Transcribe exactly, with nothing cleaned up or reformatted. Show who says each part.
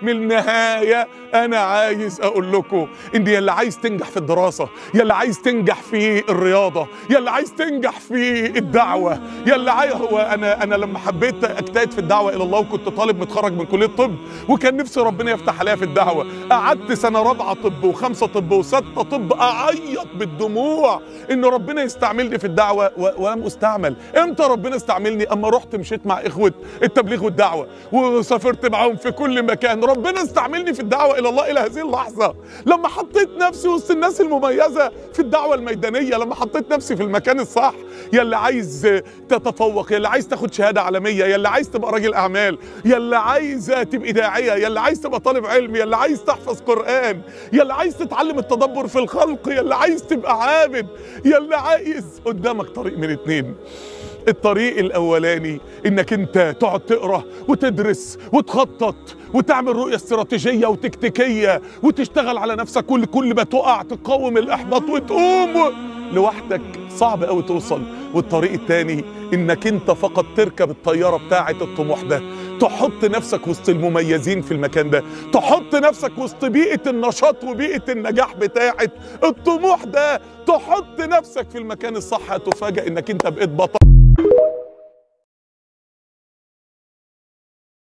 Speaker 1: من النهاية أنا عايز أقول لكم إن يا اللي عايز تنجح في الدراسة، يا اللي عايز تنجح في الرياضة، يا اللي عايز تنجح في الدعوة، يا اللي عايز هو أنا أنا لما حبيت أجتهد في الدعوة إلى الله وكنت طالب متخرج من كلية طب وكان نفسي ربنا يفتح عليا في الدعوة، قعدت سنة رابعة طب وخمسة طب وستة طب أعيط بالدموع إن ربنا يستعملني في الدعوة ولم أستعمل. إمتى ربنا استعملني؟ أما رحت مشيت مع إخوة التبليغ والدعوة وسافرت معاهم في كل مكان. ربنا استعملني في الدعوة إلى الله إلى هذه اللحظة لما حطيت نفسي وسط الناس المميزة في الدعوة الميدانية، لما حطيت نفسي في المكان الصح. يا اللي عايز تتفوق، يا اللي عايز تاخد شهادة عالمية، يا اللي عايز تبقى راجل أعمال، يا اللي عايز تبقى داعية، يا اللي عايز تبقى طالب علم، يا اللي عايز تحفظ قرآن، يا اللي عايز تتعلم التدبر في الخلق، يا اللي عايز تبقى عابد، يا اللي عايز. قدامك طريق من اتنين. الطريق الاولاني انك انت تقعد تقرا وتدرس وتخطط وتعمل رؤيه استراتيجيه وتكتيكيه وتشتغل على نفسك، كل كل ما تقع تقاوم الاحباط وتقوم لوحدك، صعب قوي توصل. والطريق الثاني انك انت فقط تركب الطياره بتاعه الطموح ده، تحط نفسك وسط المميزين في المكان ده، تحط نفسك وسط بيئه النشاط وبيئه النجاح بتاعه الطموح ده، تحط نفسك في المكان الصح، هتفاجئ انك انت بقيت بطل.